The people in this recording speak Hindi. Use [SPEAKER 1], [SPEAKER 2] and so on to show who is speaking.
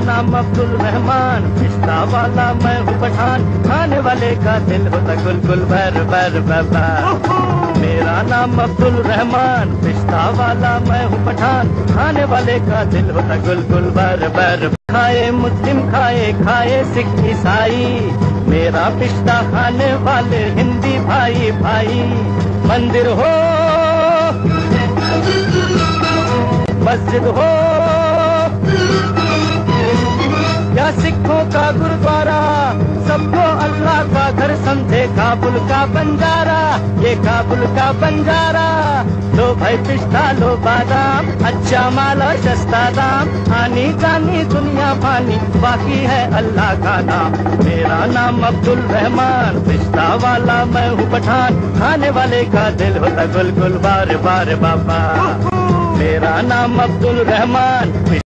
[SPEAKER 1] नाम अब्दुल रहमान, पिस्ता वाला मैं हूँ पठान, खाने वाले का दिल होता गुल गुल बर बर बाबा। मेरा नाम अब्दुल रहमान, पिस्ता वाला मैं हूँ पठान, खाने वाले का दिल होता गुल गुल बर बर। खाए मुस्लिम खाए खाए सिख ईसाई, मेरा पिस्ता खाने वाले हिंदी भाई भाई। मंदिर हो मस्जिद हो या सिखों का गुरुद्वारा, सबको अल्लाह का घर समझे काबुल का बंजारा, ये काबुल का बंजारा। लो भाई पिस्ता लो बादाम, अच्छा माल और सस्ता दाम, आनी जानी दुनिया पानी, बाकी है अल्लाह का नाम। मेरा नाम अब्दुल रहमान, पिस्ता वाला मैं हूँ पठान, खाने वाले का दिल होता गुल गुल बार बार बाबा। मेरा नाम अब्दुल रहमान।